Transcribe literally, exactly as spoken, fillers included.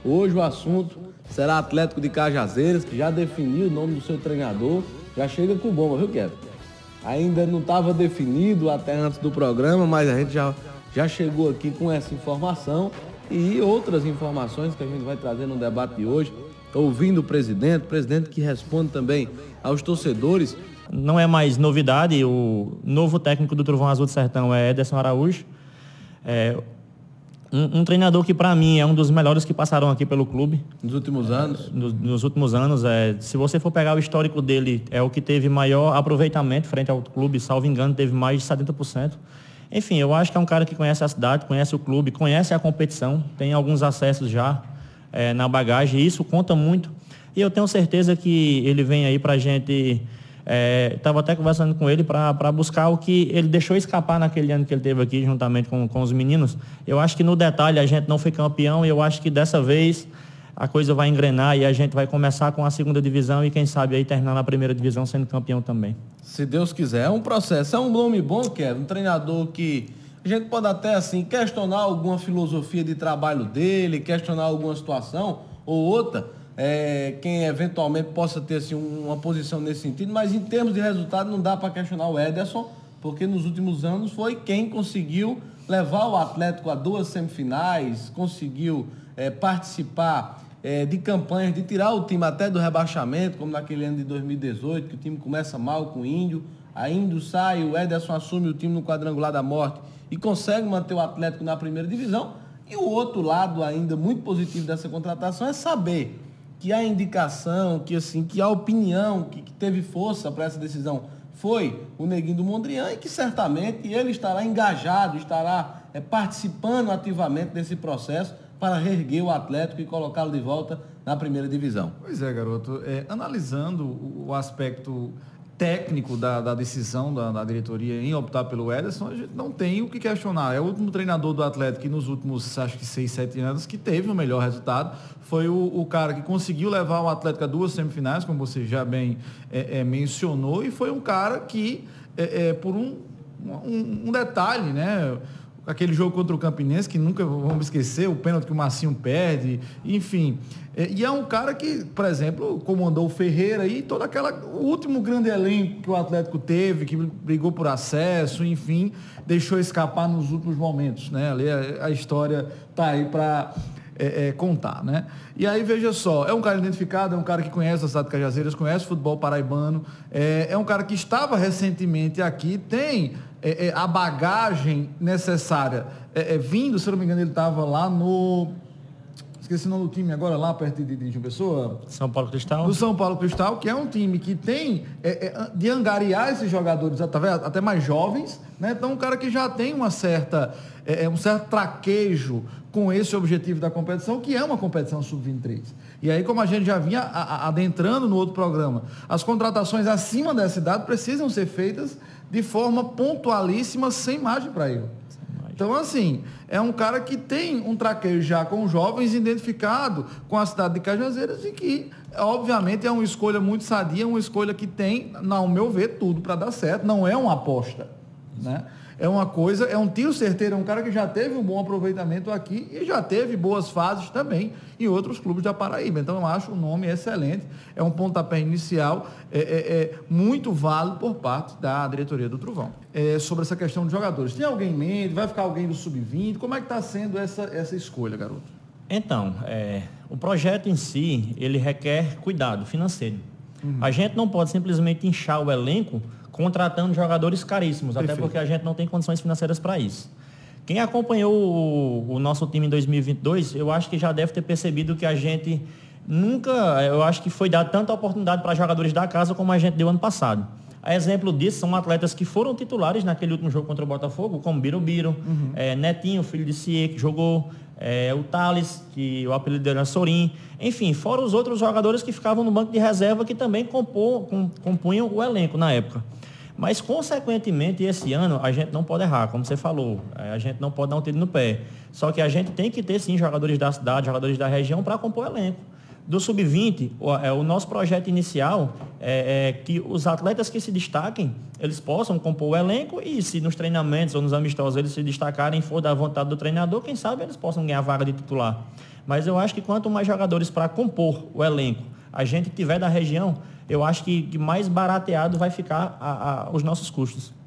Hoje o assunto será Atlético de Cajazeiras, que já definiu o nome do seu treinador. Já chega com bomba, viu, Kevin? Ainda não estava definido até antes do programa, mas a gente já, já chegou aqui com essa informação e outras informações que a gente vai trazer no debate de hoje. Ouvindo o presidente, o presidente que responde também aos torcedores. Não é mais novidade, o novo técnico do Trovão Azul do Sertão é Ederson Araújo. É um, um treinador que, para mim, é um dos melhores que passaram aqui pelo clube. Nos últimos anos? É, nos, nos últimos anos. É, se você for pegar o histórico dele, é o que teve maior aproveitamento frente ao clube, salvo engano, teve mais de setenta por cento. Enfim, eu acho que é um cara que conhece a cidade, conhece o clube, conhece a competição, tem alguns acessos já é, na bagagem, e isso conta muito. E eu tenho certeza que ele vem aí para a gente... Estava é, até conversando com ele para buscar o que ele deixou escapar naquele ano que ele teve aqui, juntamente com, com os meninos. Eu acho que no detalhe a gente não foi campeão e eu acho que dessa vez a coisa vai engrenar e a gente vai começar com a segunda divisão e quem sabe aí terminar na primeira divisão sendo campeão também. Se Deus quiser. É um processo, é um nome bom, Kevin, um treinador que a gente pode até assim questionar alguma filosofia de trabalho dele, questionar alguma situação ou outra. É, quem eventualmente possa ter assim, uma posição nesse sentido, mas em termos de resultado não dá para questionar o Ederson, porque nos últimos anos foi quem conseguiu levar o Atlético a duas semifinais, conseguiu é, participar é, de campanhas de tirar o time até do rebaixamento, como naquele ano de dois mil e dezoito, que o time começa mal com o Índio, a Índio sai, o Ederson assume o time no quadrangular da morte e consegue manter o Atlético na primeira divisão. E o outro lado ainda muito positivo dessa contratação é saber que a indicação, que, assim, que a opinião que, que teve força para essa decisão foi o Neguinho do Mondrian e que certamente ele estará engajado, estará é, participando ativamente desse processo para reerguer o Atlético e colocá-lo de volta na primeira divisão. Pois é, garoto. É, analisando o, o aspecto técnico da, da decisão da, da diretoria em optar pelo Ederson, a gente não tem o que questionar. É o último treinador do Atlético que nos últimos, acho que seis, sete anos, que teve o melhor resultado. Foi o, o cara que conseguiu levar o Atlético a duas semifinais, como você já bem é, é, mencionou, e foi um cara que, é, é, por um, um, um detalhe, né? Aquele jogo contra o Campinense, que nunca vamos esquecer, o pênalti que o Marcinho perde, enfim. E é um cara que, por exemplo, comandou o Ferreira e todo aquela, o último grande elenco que o Atlético teve, que brigou por acesso, enfim, deixou escapar nos últimos momentos, né? Ali a, a história tá aí para é, é, contar, né? E aí, veja só, é um cara identificado, é um cara que conhece a cidade de Cajazeiras, conhece o futebol paraibano, é, é um cara que estava recentemente aqui, tem... É, é, a bagagem necessária, é, é, vindo, se eu não me engano, ele estava lá no... Esqueci o nome do time agora, lá perto de, de João Pessoa. São Paulo Cristal. Do São Paulo Cristal, que é um time que tem é, é, de angariar esses jogadores até mais jovens, né? Então, um cara que já tem uma certa, é, um certo traquejo com esse objetivo da competição, que é uma competição sub vinte e três. E aí, como a gente já vinha a, a, adentrando no outro programa, as contratações acima dessa idade precisam ser feitas de forma pontualíssima, sem margem para erro. Então, assim, é um cara que tem um traqueio já com jovens, identificado com a cidade de Cajazeiras e que, obviamente, é uma escolha muito sadia, uma escolha que tem, ao meu ver, tudo para dar certo. Não é uma aposta, né? É uma coisa, é um tiro certeiro, é um cara que já teve um bom aproveitamento aqui e já teve boas fases também em outros clubes da Paraíba. Então, eu acho o nome excelente, é um pontapé inicial é, é, é muito válido por parte da diretoria do Trovão. É, sobre essa questão de jogadores, tem alguém em mente? Vai ficar alguém do sub vinte? Como é que está sendo essa, essa escolha, garoto? Então, é, o projeto em si, ele requer cuidado financeiro. Uhum. A gente não pode simplesmente inchar o elenco contratando jogadores caríssimos, Perfeito. Até porque a gente não tem condições financeiras para isso. Quem acompanhou o, o nosso time em dois mil e vinte e dois, eu acho que já deve ter percebido que a gente nunca, eu acho que foi dado tanta oportunidade para jogadores da casa como a gente deu ano passado. A exemplo disso, são atletas que foram titulares naquele último jogo contra o Botafogo, como Birubiru, uhum. é, Netinho, filho de Cie, que jogou, é, o Thales, que o apelido dele era Sorin, enfim, fora os outros jogadores que ficavam no banco de reserva, que também compor, com, compunham o elenco na época. Mas, consequentemente, esse ano, a gente não pode errar, como você falou. A gente não pode dar um tiro no pé. Só que a gente tem que ter, sim, jogadores da cidade, jogadores da região para compor o elenco. Do sub vinte, o, é, o nosso projeto inicial é, é que os atletas que se destaquem, eles possam compor o elenco e se nos treinamentos ou nos amistosos eles se destacarem, for da vontade do treinador, quem sabe eles possam ganhar vaga de titular. Mas eu acho que quanto mais jogadores para compor o elenco a gente tiver da região, eu acho que, que mais barateado vai ficar a, a, os nossos custos.